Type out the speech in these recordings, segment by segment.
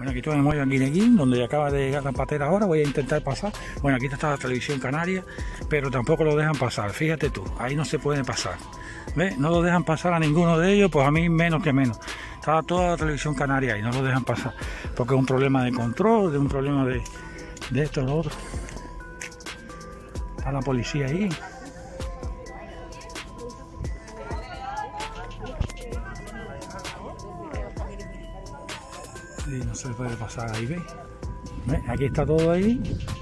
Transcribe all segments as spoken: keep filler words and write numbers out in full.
Bueno, aquí estoy en Moyo Guineguín, donde acaba de llegar la patera ahora. Voy a intentar pasar. Bueno, aquí está la televisión canaria, pero tampoco lo dejan pasar. Fíjate tú, ahí no se puede pasar. ¿Ves? No lo dejan pasar a ninguno de ellos, pues a mí menos que menos. Estaba toda la televisión canaria y no lo dejan pasar. Porque es un problema de control, de un problema de, de esto y lo otro. Está la policía ahí. Y no se puede pasar ahí, ¿veis? ¿Ves? Aquí está todo ahí.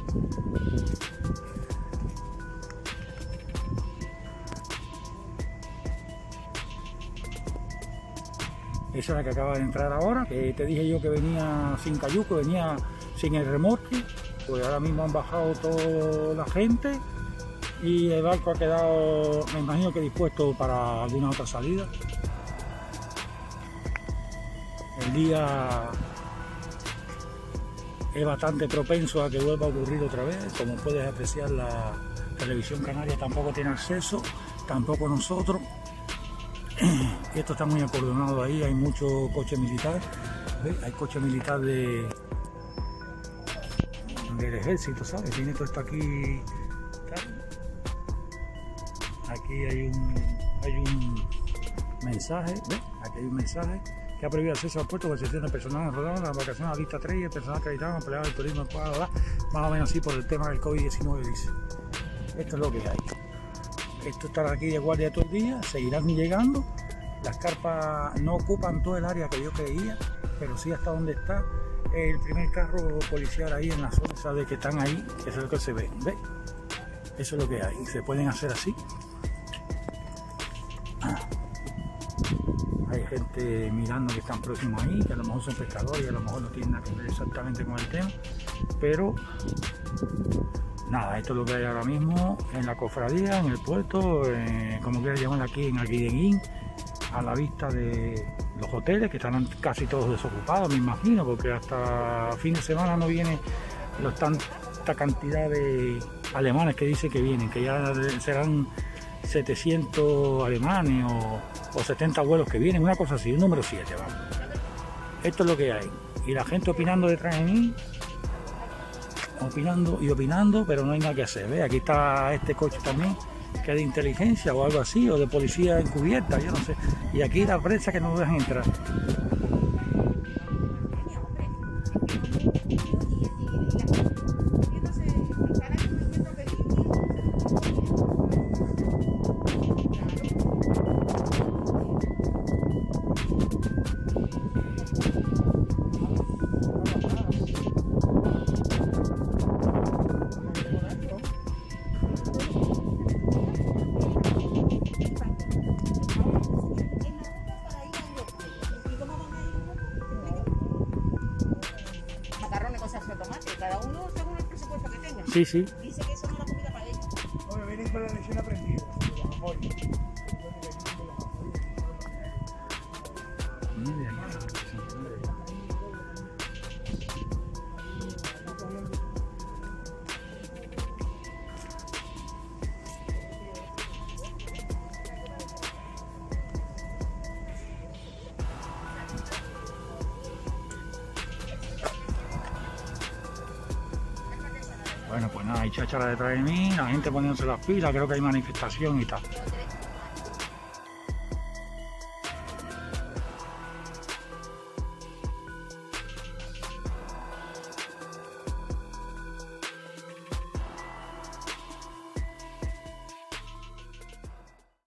Esa es la que acaba de entrar ahora, que te dije yo que venía sin cayuco, venía sin el remolque. Pues ahora mismo han bajado toda la gente y el barco ha quedado, me imagino que dispuesto para alguna otra salida. El día es bastante propenso a que vuelva a ocurrir otra vez. Como puedes apreciar, la televisión canaria tampoco tiene acceso, tampoco nosotros. Esto está muy acordonado ahí, hay mucho coche militar. ¿Ves? Hay coche militar de del ejército, ¿sabes? Tiene todo esto aquí. Aquí hay un hay un mensaje, ¿ves? Aquí hay un mensaje que ha prohibido acceso al puerto con excepción de personal enrolado en las vacaciones a lista tres y el personal acreditado, empleado del turismo, bla, bla, bla, más o menos así por el tema del COVID diecinueve, dice. Esto es lo que hay. Esto estará aquí de guardia todo el día, seguirán llegando. Las carpas no ocupan todo el área que yo creía, pero sí hasta donde está el primer carro policial ahí en la zona, sabe que están ahí, eso es lo que se ve, ¿ves? Eso es lo que hay, se pueden hacer así. Hay gente mirando que están próximos ahí, que a lo mejor son pescadores y a lo mejor no tienen nada que ver exactamente con el tema, pero nada, esto es lo que hay ahora mismo en la cofradía, en el puerto, eh, como quieras llamarlo aquí en Guineguín, a la vista de los hoteles que están casi todos desocupados, me imagino, porque hasta fin de semana no viene los tanta cantidad de alemanes que dice que vienen, que ya serán setecientos alemanes o, o setenta vuelos que vienen, una cosa así, un número siete, vamos. Esto es lo que hay. Y la gente opinando detrás de mí, opinando y opinando, pero no hay nada que hacer. ¿Ves? Aquí está este coche también, que es de inteligencia o algo así, o de policía encubierta, yo no sé. Y aquí la prensa que no nos dejan entrar. Cada uno según el presupuesto que tenga. Sí, sí. Dice que eso no es la comida para ellos. Bueno, vienen con la lección aprendida. Muy bien. Bueno, pues nada, hay cháchara detrás de mí, la gente poniéndose las pilas, creo que hay manifestación y tal.